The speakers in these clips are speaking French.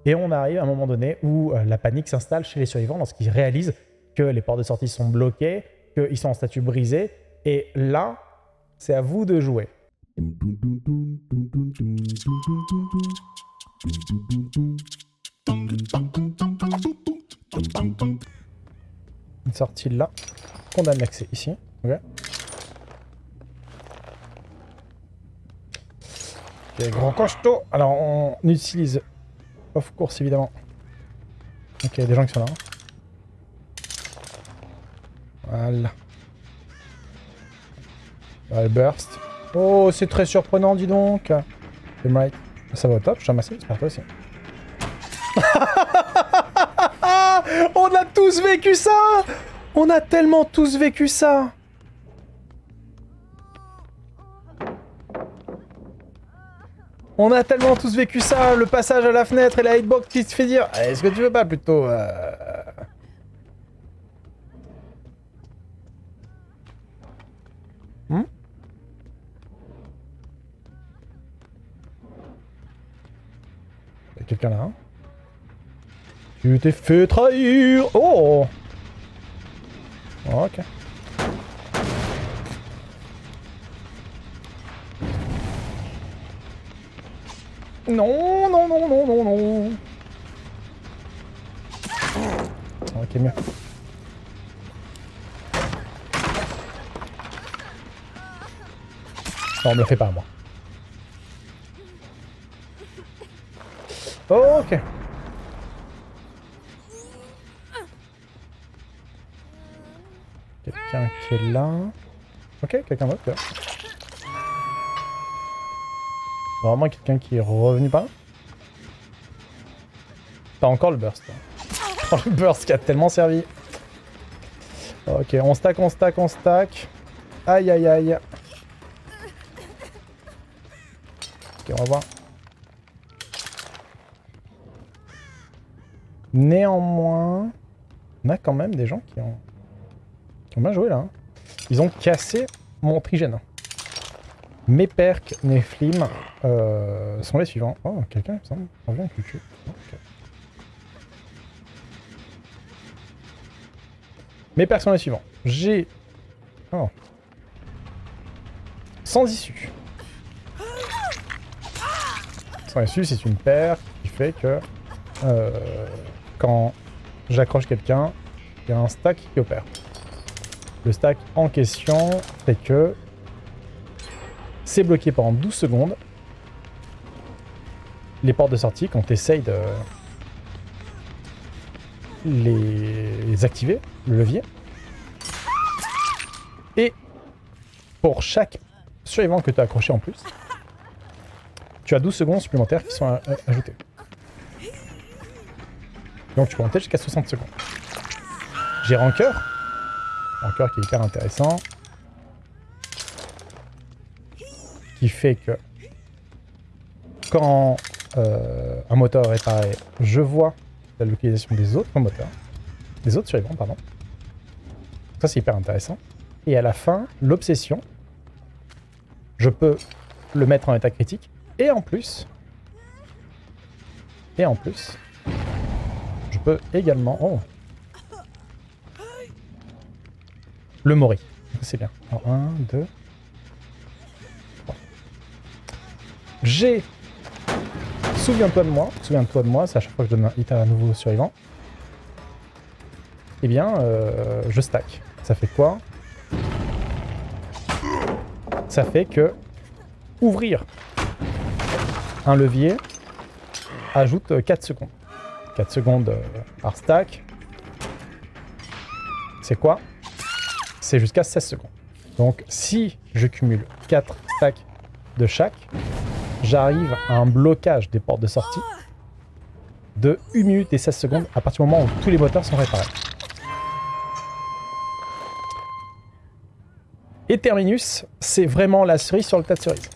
Et on arrive à un moment donné où la panique s'installe chez les survivants lorsqu'ils réalisent que les portes de sortie sont bloquées, qu'ils sont en statut brisé. Et là, c'est à vous de jouer. Une sortie là. Condamne l'accès ici. Ok. Ok, grand costaud. Alors, on utilise off course évidemment. Ok, il y a des gens qui sont là. Voilà. Le burst. Oh, c'est très surprenant, dis donc. Right. Ça va au top, je suis amassé, j'espère toi aussi. On a tous vécu ça! On a tellement tous vécu ça! On a tellement tous vécu ça, le passage à la fenêtre et la hitbox qui se fait dire est-ce que tu veux pas plutôt Il y a quelqu'un là, hein? Tu t'es fait trahir! Oh! Ok. Non, non, non, non, non, non. Ok, mieux. Non, on me le fait pas, moi. Ok. Quelqu'un qui est là. Ok, quelqu'un d'autre là. Vraiment quelqu'un qui est revenu par là. Pas encore le burst. Oh, le burst qui a tellement servi. Ok, on stack, on stack, on stack. Aïe, aïe, aïe. Ok, on va voir. Néanmoins, on a quand même des gens qui ont bien joué là. Hein. Ils ont cassé mon trigène. Mes perks, mes flims sont les suivants. Oh, quelqu'un, il me semble, revient avec le cul. Okay. Mes perks sont les suivants. J'ai... Oh. Sans issue. Sans issue, c'est une paire qui fait que quand j'accroche quelqu'un, il y a un stack qui opère. Le stack en question fait que c'est bloqué pendant 12 secondes. Les portes de sortie, quand tu essayes de les activer, le levier. Et pour chaque survivant que tu as accroché en plus, tu as 12 secondes supplémentaires qui sont ajoutées. Donc tu peux monter jusqu'à 60 secondes. J'ai Rancœur. Rancœur qui est hyper intéressant. Qui fait que quand un moteur est réparé, je vois la localisation des autres moteurs. Des autres survivants, pardon. Ça c'est hyper intéressant. Et à la fin, l'obsession, je peux le mettre en état critique. Et en plus, je peux également... Oh, le mori. C'est bien. Alors, 1, 2... J'ai... Souviens-toi de moi, c'est à chaque fois que je donne un hit à un nouveau survivant. Eh bien, je stack. Ça fait quoi? Ça fait que ouvrir un levier ajoute 4 secondes. 4 secondes par stack. C'est quoi? C'est jusqu'à 16 secondes. Donc si je cumule 4 stacks de chaque, j'arrive à un blocage des portes de sortie de 1 minute et 16 secondes à partir du moment où tous les moteurs sont réparés. Et Terminus, c'est vraiment la cerise sur le tas de cerises.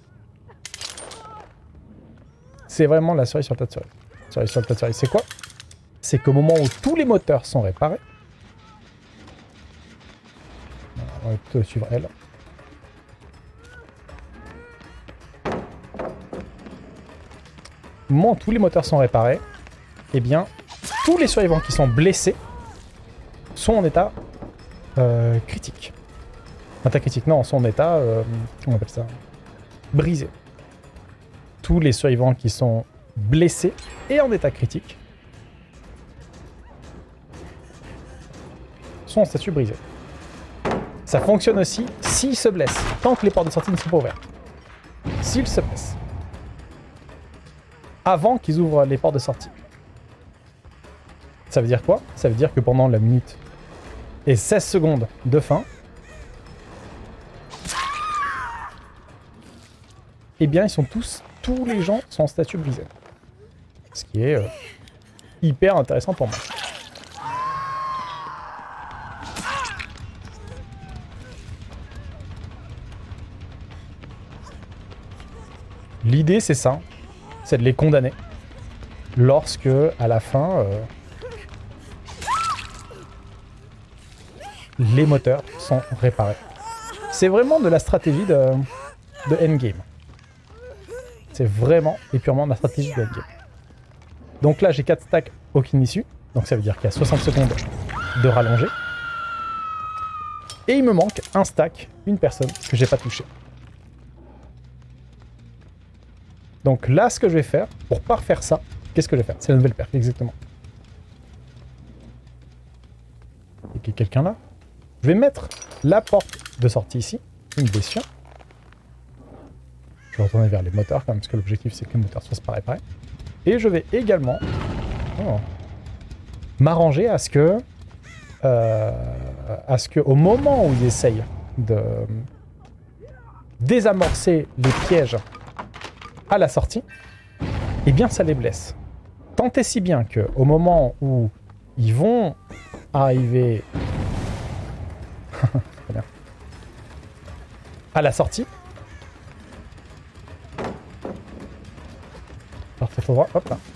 C'est vraiment la cerise sur le tas de cerises. Cerise sur le tas de cerises, c'est quoi? C'est qu'au moment où tous les moteurs sont réparés, on va plutôt suivre elle. Au moment où tous les moteurs sont réparés, eh bien, tous les survivants qui sont blessés sont en état critique. État critique, non, sont en état, comment on appelle ça, brisé. Tous les survivants qui sont blessés et en état critique sont en statut brisé. Ça fonctionne aussi s'ils se blessent, tant que les portes de sortie ne sont pas ouvertes. S'ils se blessent. Avant qu'ils ouvrent les portes de sortie. Ça veut dire quoi? Ça veut dire que pendant la minute et 16 secondes de fin, eh bien, ils sont tous les gens sont en statut brisé. Ce qui est hyper intéressant pour moi. L'idée, c'est ça. C'est de les condamner. Lorsque, à la fin, les moteurs sont réparés. C'est vraiment de la stratégie de endgame. C'est vraiment et purement de la stratégie de endgame. Donc là, j'ai 4 stacks, aucune issue. Donc ça veut dire qu'il y a 60 secondes de rallongée. Et il me manque un stack, une personne que j'ai pas touché. Donc là, ce que je vais faire, pour pas refaire ça, qu'est-ce que je vais faire? C'est la nouvelle perf, exactement. Il y a quelqu'un là. Je vais mettre la porte de sortie ici, une blessure. Je vais retourner vers les moteurs quand même, parce que l'objectif c'est que les moteurs soient réparés. Et je vais également m'arranger à ce que au moment où ils essayent de désamorcer les pièges à la sortie, eh bien ça les blesse. Tant et si bien que au moment où ils vont arriver à la sortie, hop là.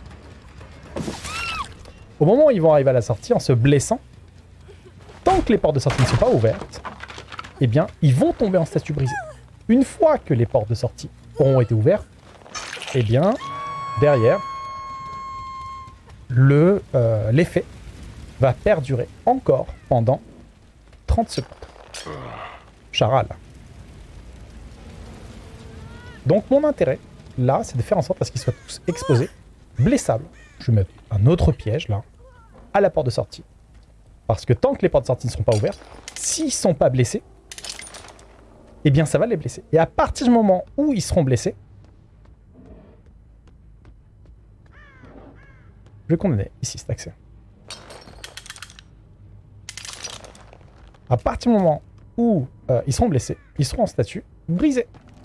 Au moment où ils vont arriver à la sortie en se blessant, tant que les portes de sortie ne sont pas ouvertes, eh bien ils vont tomber en statut brisé. Une fois que les portes de sortie auront été ouvertes, eh bien derrière l'effet va perdurer encore pendant 30 secondes. Charal. Donc mon intérêt là, c'est de faire en sorte à ce qu'ils soient tous exposés, blessables. Je vais mettre un autre piège là, à la porte de sortie. Parce que tant que les portes de sortie ne seront pas ouvertes, s'ils ne sont pas blessés, eh bien ça va les blesser. Et à partir du moment où ils seront blessés, je vais condamner ici cet accès. À partir du moment où ils seront blessés, ils seront en statut brisé.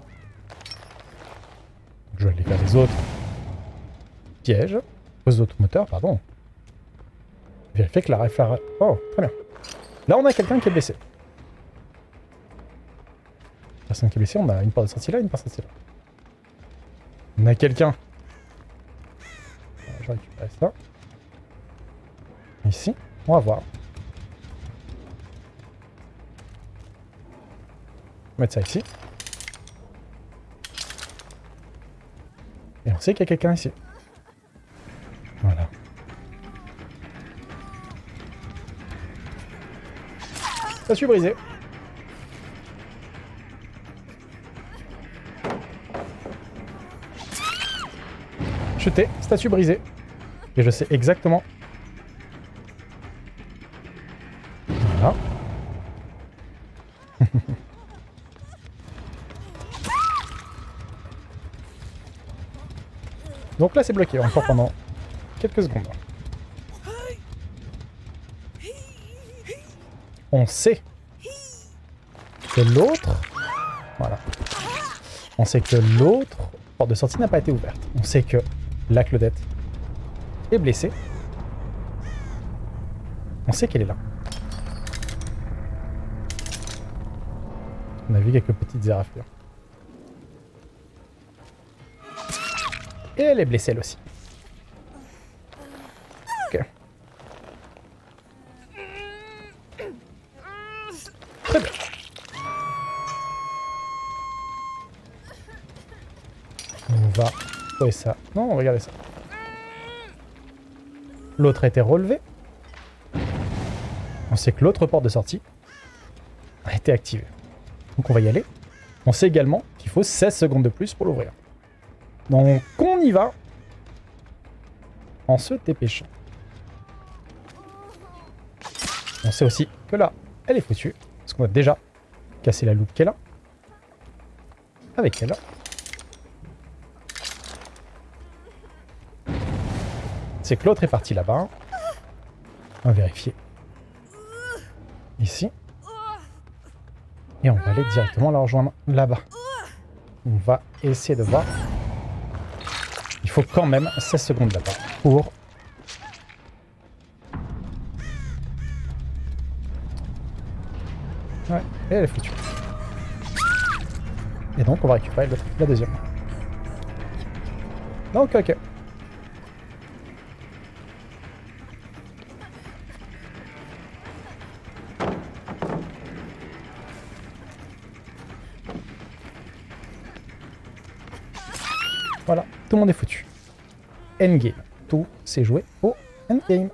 Je vais aller vers les autres pièges, les autres moteurs, pardon. Vérifier que la réflexion... Oh, très bien. Là, on a quelqu'un qui est blessé. Personne qui est blessée, on a une porte de sortie là, une porte de sortie là. On a quelqu'un. Je vais récupérer ça. Ici, on va voir. On va mettre ça ici. Et on sait qu'il y a quelqu'un ici. Voilà. Statue brisée. Chuté, statue brisée. Et je sais exactement. Voilà. Donc là c'est bloqué encore pendant quelques secondes. On sait que l'autre... Voilà. On sait que l'autre porte de sortie n'a pas été ouverte. On sait que la Claudette est blessée. On sait qu'elle est là. On a vu quelques petites éraflures. Et elle est blessée elle aussi. Ok. Très bien. On va trouver ça. Non, regardez ça. L'autre a été relevé. On sait que l'autre porte de sortie a été activée. Donc on va y aller. On sait également qu'il faut 16 secondes de plus pour l'ouvrir. Donc on y va en se dépêchant. On sait aussi que là, elle est foutue. Parce qu'on a déjà cassé la loupe qu'elle a. Avec elle. C'est que l'autre est parti là-bas. On va vérifier. Ici. Et on va aller directement la rejoindre là-bas. On va essayer de voir. Il faut quand même 16 secondes là-bas pour... Ouais, et elle est foutue. Et donc on va récupérer la deuxième. Donc ok. Voilà, tout le monde est foutu. Endgame. Tout s'est joué au endgame.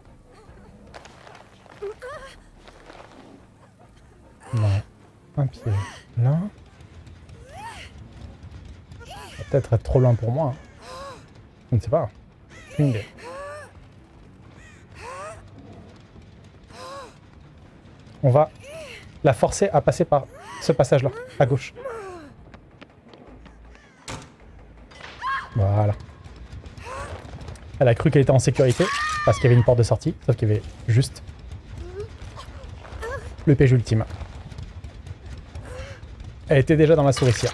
Là, un pied là. Ça va peut-être être trop loin pour moi. Je ne sais pas. Une idée. On va la forcer à passer par ce passage-là, à gauche. Voilà. Elle a cru qu'elle était en sécurité parce qu'il y avait une porte de sortie, sauf qu'il y avait juste le piège ultime. Elle était déjà dans la souricière.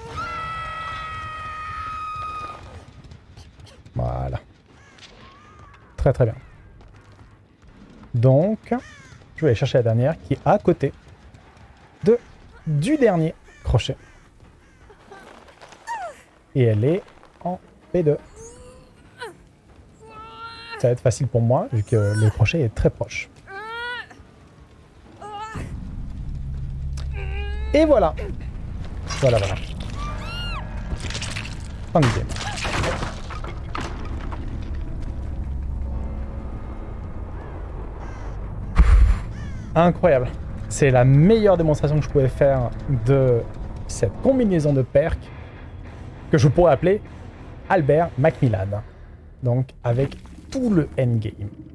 Voilà. Très très bien. Donc, je vais aller chercher la dernière qui est à côté du dernier crochet. Et elle est en P2. Ça va être facile pour moi vu que le crochet est très proche. Et voilà. Voilà. Fin de game. Incroyable. C'est la meilleure démonstration que je pouvais faire de cette combinaison de perks que je pourrais appeler Albert Macmillan. Donc avec tout le endgame.